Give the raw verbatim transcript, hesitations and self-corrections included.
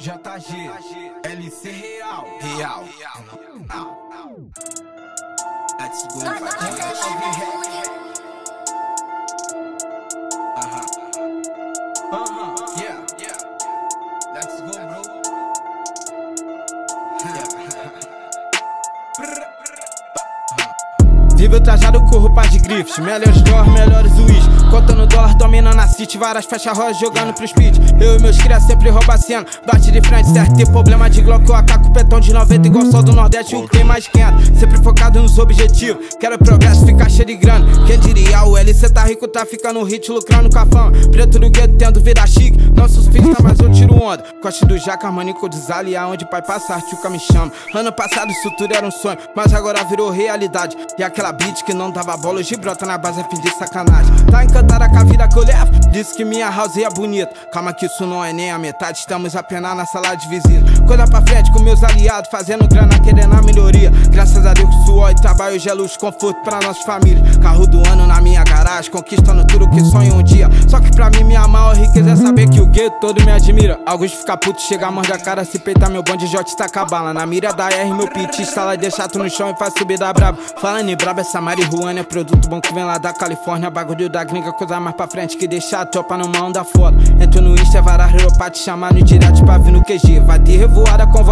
J G, L C Real, Real, let's go, Aham, aham, yeah, yeah, let's go, bro. Vivo trajado com roupas de grifes, melhores dólares, melhores uísques. Contando dólar, dominando a city, várias fecha rojas jogando pros pits. Eu e meus cria sempre rouba a cena, bate de frente, certo? Tem problema de Glock, eu ataco o petão de noventa igual sol do Nordeste, o que tem mais quente. Sempre focado nos objetivos, quero progresso, ficar cheio de grana. Quem diria, o L C tá rico, tá ficando hit, lucrando com a fama. Preto no gueto, tendo vida chique, nossos filhos tá, mas eu tiro onda. Coste do Jaca, manico desali, aonde pai passar, tchuca me chama. Ano passado isso tudo era um sonho, mas agora virou realidade. E aquela beat que não dava bola, hoje brota na base, é fim de sacanagem. Tá encantada com a vida que eu levo, disse que minha house é bonita. Calma que isso não é nem a metade, estamos apenas na sala de visita. Coisa pra frente com meus aliados, fazendo grana, querendo a melhoria. Graças a Deus que suor e trabalho hoje é luxo, conforto pra nossas famílias. Carro do ano na minha garagem, conquistando tudo que sonho um dia. Só que pra mim minha maior riqueza é saber que o gueto todo me admira. Alguns fica puto, chega, morde a cara, se peitar meu bonde, J taca a bala. Na mira da R, meu pit instala, deixa tu no chão e faz subir da braba. Falando em braba, essa marihuana é produto bom que vem lá da Califórnia. Bagulho da gringa, coisa mais pra frente que deixa a tropa numa onda foda. Entro no Insta, é varar pra te chamar no direct pra vir no Q G. Vai ter revoada com